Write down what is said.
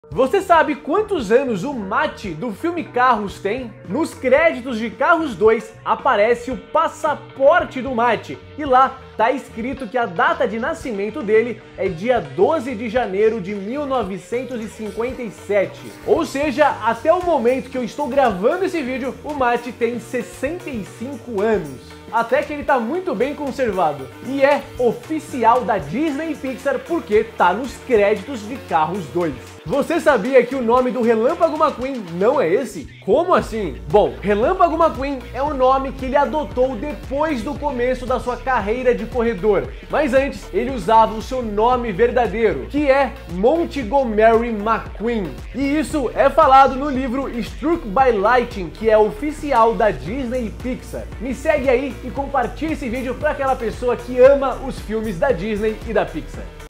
Você sabe quantos anos o Mate do filme Carros tem? Nos créditos de Carros 2 aparece o passaporte do Mate e lá tá escrito que a data de nascimento dele é dia 12 de janeiro de 1957. Ou seja, até o momento que eu estou gravando esse vídeo, o Mate tem 65 anos. Até que ele tá muito bem conservado. E é oficial da Disney e Pixar porque tá nos créditos de Carros 2. Você sabia que o nome do Relâmpago McQueen não é esse? Como assim? Bom, Relâmpago McQueen é o nome que ele adotou depois do começo da sua carreira de corredor. Mas antes, ele usava o seu nome verdadeiro, que é Montgomery McQueen. E isso é falado no livro Struck by Lightning, que é oficial da Disney e Pixar. Me segue aí e compartilhe esse vídeo para aquela pessoa que ama os filmes da Disney e da Pixar.